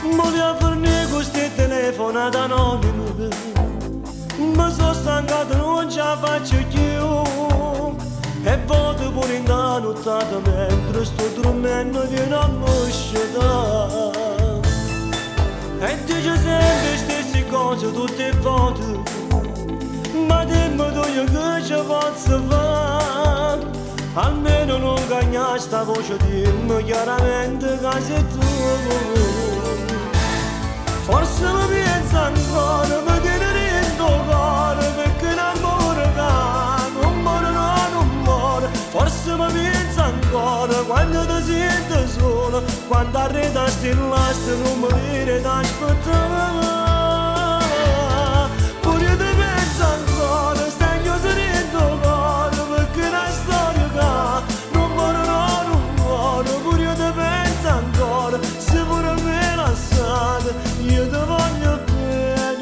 Voglio fornire queste telefonate anonime, ma sono stancato, non ce la faccio più. E vado pure in da nottata mentre sto dormendo viene a mosciata. E dice sempre le stesse cose tutte le volte, ma dimmi tu io che ci posso fare. Almeno non cagnare sta voce, dimmi chiaramente che sei tu. Forse mi pensa ancora, mi tiene dentro cuore, perché l'amore che non muore, no, non muore. Forse mi pensa ancora, quando ti sento solo, quando arriva still'asta non mi viene da aspettare. Pure io ti penso ancora, stai chiuso dentro cuore, perché la storia che non muore, no, non muore. Pure io ti penso ancora, se pure me la sa, io ti voglio bene.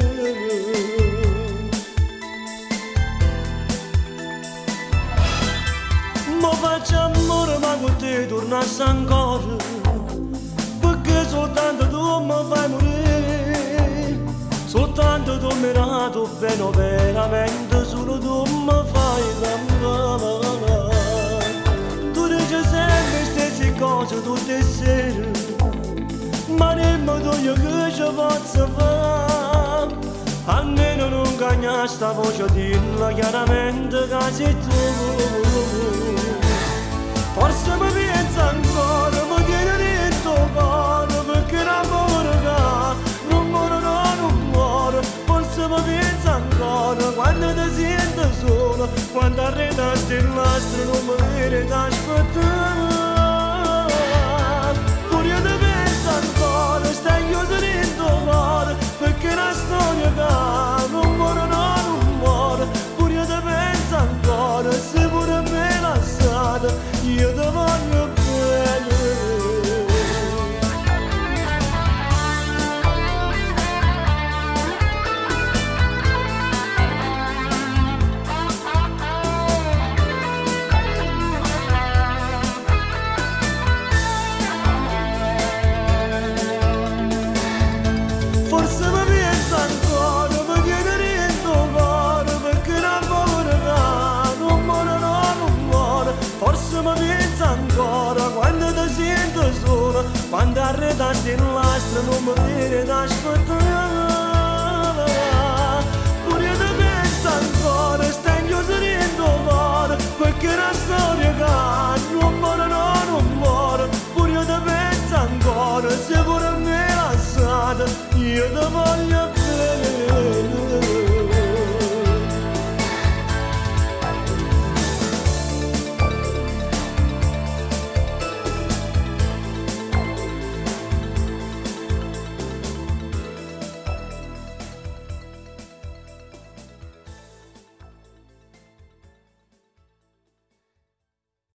Ma faccio amore ma con te tornassi ancora, perché soltanto tu mi fai morire. Soltanto tu mi hai dato bene, veramente solo tu mi fai cambiare. Tu dici sempre le stesse cose tutte le sere, ma dimmi tu io che ci posso fare. Almeno non cagnare sta voce, dilla chiaramente che sei tu. Forse mi pensa ancora, mi tiene dentro cuore, perché l'amore che non muore, no, non muore. Forse mi pensa ancora, quando ti sento solo, quando arriva still'astro non mi viene da aspettare. Pure io ti penso ancora, stai chiuso dentro cuore, perché la storia che non muore, no, non muore. Pure io ti penso ancora, se pure me la sa, io ti voglio bene. Forse mi pensa ancora, mi tiene dentro cuore, perché l'amore che non muore, no, non muore. Forse mi pensa ancora, quando ti sento sola, quando arriva still'astro non mi viene da aspettare.